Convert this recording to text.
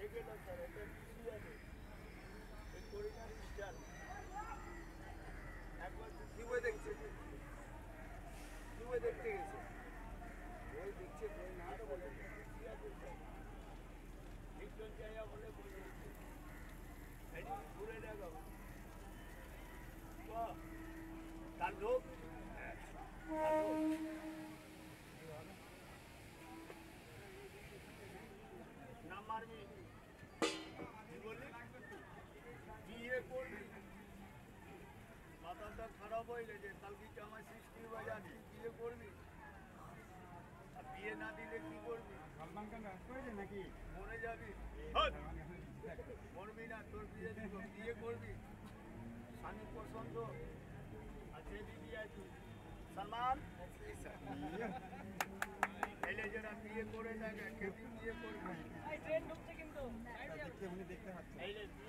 দেখতে গেছে বই দেখছে বই না তো বলে ঘুরে দেখো তার লোক না মারবি কি বললি বিয়ে করবি মাথাটা খারাপ হয়ে গেছে কালকে জামাই 60 বাজানি বিয়ে করবি আর বিয়ে না দিলে কি করবি নাকি মরে যাবি মরবি না তোর বিয়ে দিব বিয়ে করবি স্বামী পছন্দ আছে দিদি আছে সালমান এলে যারা বিয়ে করে থাকে কেউ বিয়ে করবে দেখতে পাচ্ছি এই